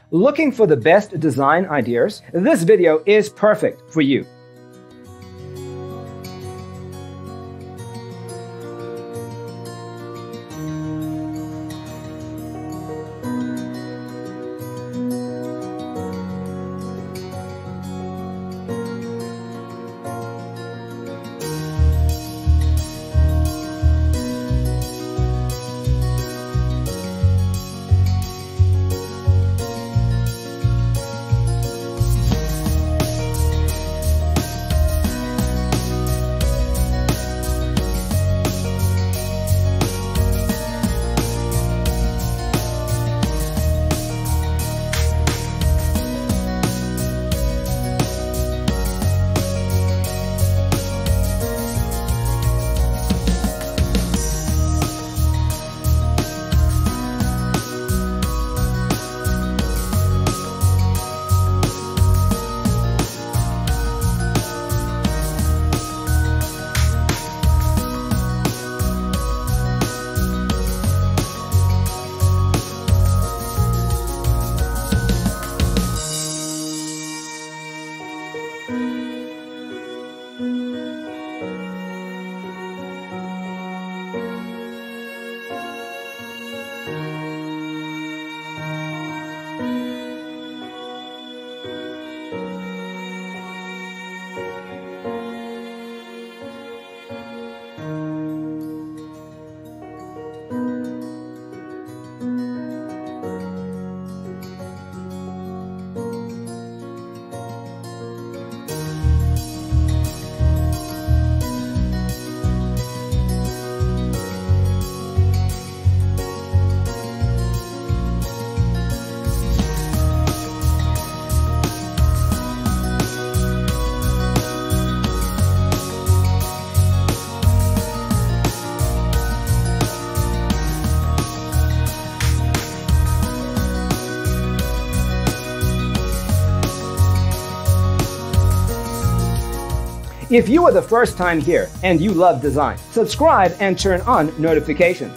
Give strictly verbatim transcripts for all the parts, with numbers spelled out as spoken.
Looking for the best design ideas? This video is perfect for you. If you are the first time here and you love design, subscribe and turn on notifications.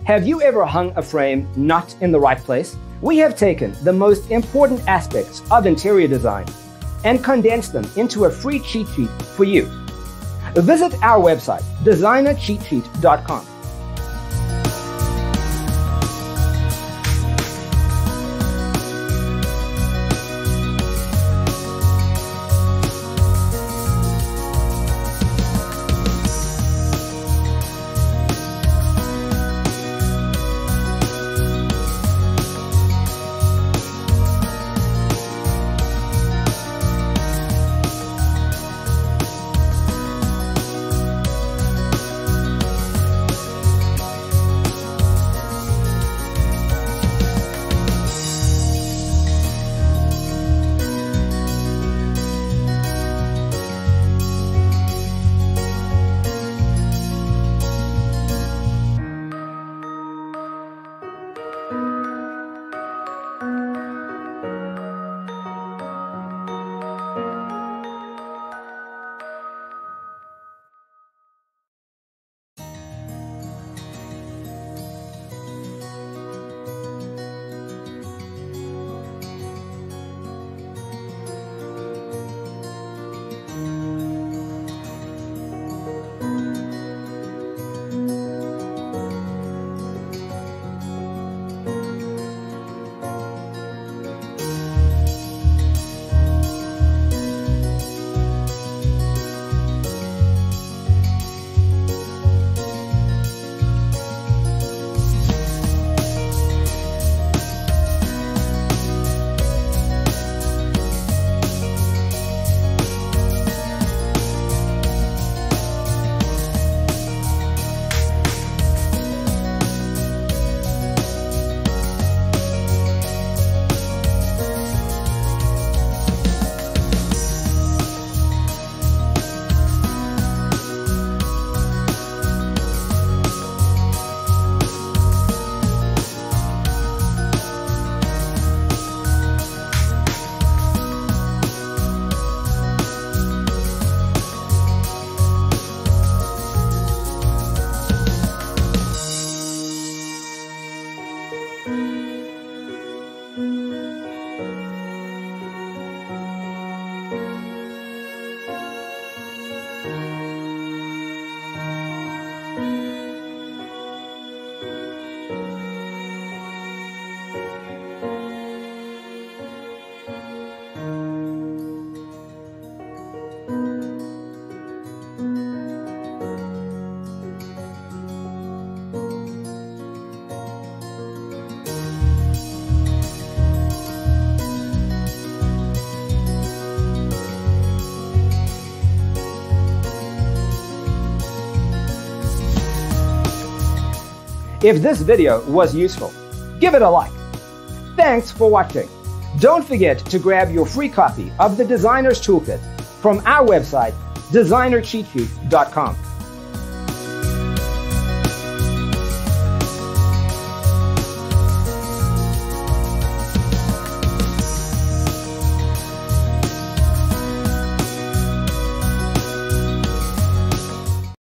Have you ever hung a frame not in the right place? We have taken the most important aspects of interior design and condensed them into a free cheat sheet for you. Visit our website, designer cheat sheet dot com. If this video was useful, give it a like. Thanks for watching. Don't forget to grab your free copy of the Designer's Toolkit from our website, designer cheat sheet dot com.